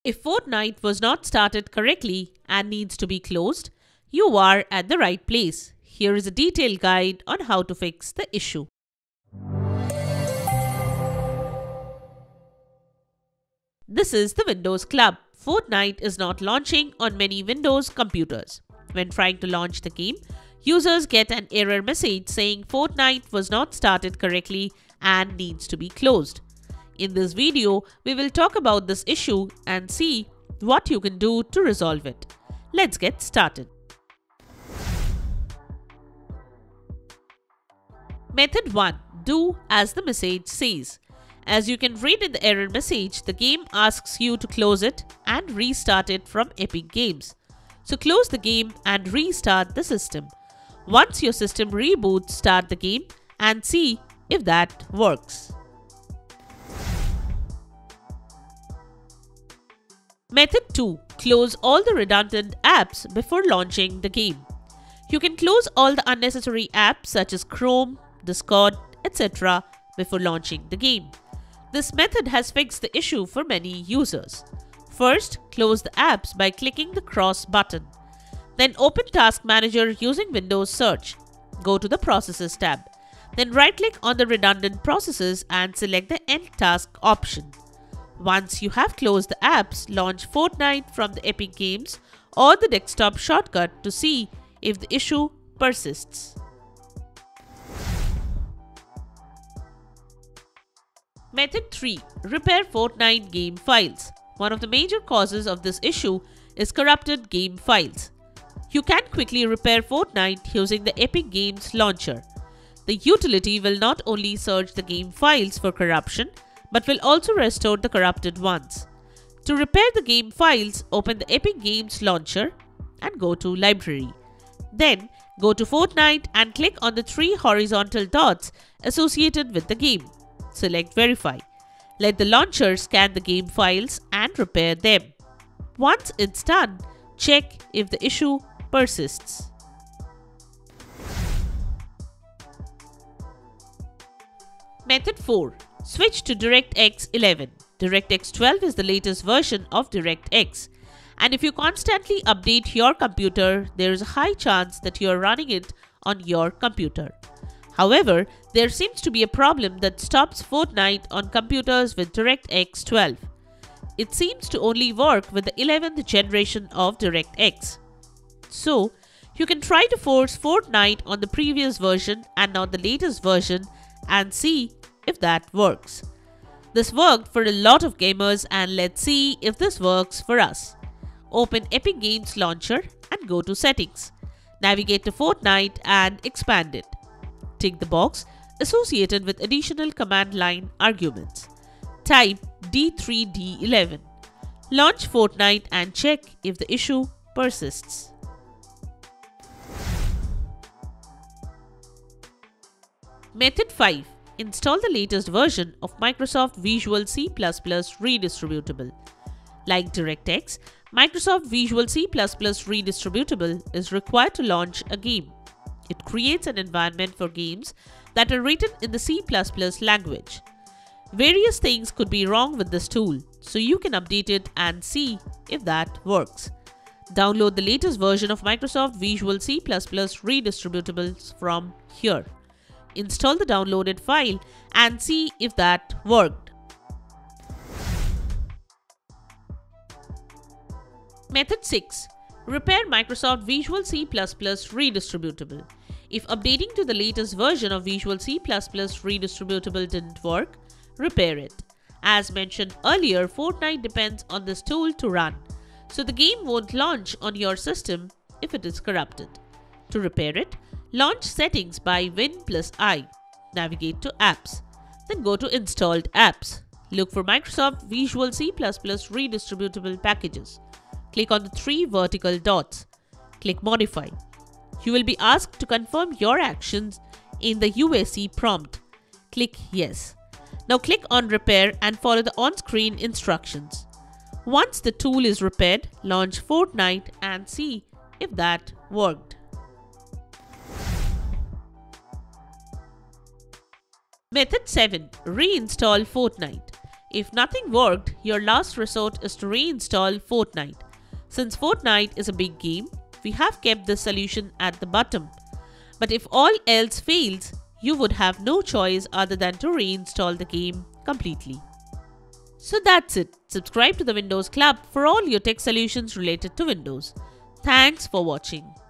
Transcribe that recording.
If Fortnite was not started correctly and needs to be closed, you are at the right place. Here is a detailed guide on how to fix the issue. This is the Windows Club. Fortnite is not launching on many Windows computers. When trying to launch the game, users get an error message saying Fortnite was not started correctly and needs to be closed. In this video, we will talk about this issue and see what you can do to resolve it. Let's get started. Method 1. Do as the message says. As you can read in the error message, the game asks you to close it and restart it from Epic Games. So close the game and restart the system. Once your system reboots, start the game and see if that works. Method 2. Close all the redundant apps before launching the game. You can close all the unnecessary apps such as Chrome, Discord, etc. before launching the game. This method has fixed the issue for many users. First, close the apps by clicking the cross button. Then open Task Manager using Windows Search. Go to the Processes tab. Then right-click on the redundant processes and select the End Task option. Once you have closed the apps, launch Fortnite from the Epic Games or the desktop shortcut to see if the issue persists. Method 3. Repair Fortnite game files. One of the major causes of this issue is corrupted game files. You can quickly repair Fortnite using the Epic Games launcher. The utility will not only search the game files for corruption, but will also restore the corrupted ones. To repair the game files, open the Epic Games launcher and go to Library. Then go to Fortnite and click on the 3 horizontal dots associated with the game. Select Verify. Let the launcher scan the game files and repair them. Once it's done, check if the issue persists. Method 4. Switch to DirectX 11. DirectX 12 is the latest version of DirectX. And if you constantly update your computer, there is a high chance that you are running it on your computer. However, there seems to be a problem that stops Fortnite on computers with DirectX 12. It seems to only work with the 11th generation of DirectX. So, you can try to force Fortnite on the previous version and not the latest version and see if that works. This worked for a lot of gamers and let's see if this works for us. Open Epic Games Launcher and go to Settings. Navigate to Fortnite and expand it. Tick the box associated with additional command line arguments. Type D3D11. Launch Fortnite and check if the issue persists. Method 5. Install the latest version of Microsoft Visual C++ Redistributable. Like DirectX, Microsoft Visual C++ Redistributable is required to launch a game. It creates an environment for games that are written in the C++ language. Various things could be wrong with this tool, so you can update it and see if that works. Download the latest version of Microsoft Visual C++ Redistributables from here. Install the downloaded file and see if that worked. Method 6. Repair Microsoft Visual C++ Redistributable. If updating to the latest version of Visual C++ Redistributable didn't work, repair it. As mentioned earlier, Fortnite depends on this tool to run, so the game won't launch on your system if it is corrupted. To repair it, launch Settings by Win+I. Navigate to Apps. Then go to Installed Apps. Look for Microsoft Visual C++ Redistributable Packages. Click on the 3 vertical dots. Click Modify. You will be asked to confirm your actions in the UAC prompt. Click Yes. Now click on Repair and follow the on-screen instructions. Once the tool is repaired, launch Fortnite and see if that worked. Method 7. Reinstall Fortnite. If nothing worked, your last resort is to reinstall Fortnite. Since Fortnite is a big game, we have kept this solution at the bottom. But if all else fails, you would have no choice other than to reinstall the game completely. So that's it. Subscribe to the Windows Club for all your tech solutions related to Windows. Thanks for watching.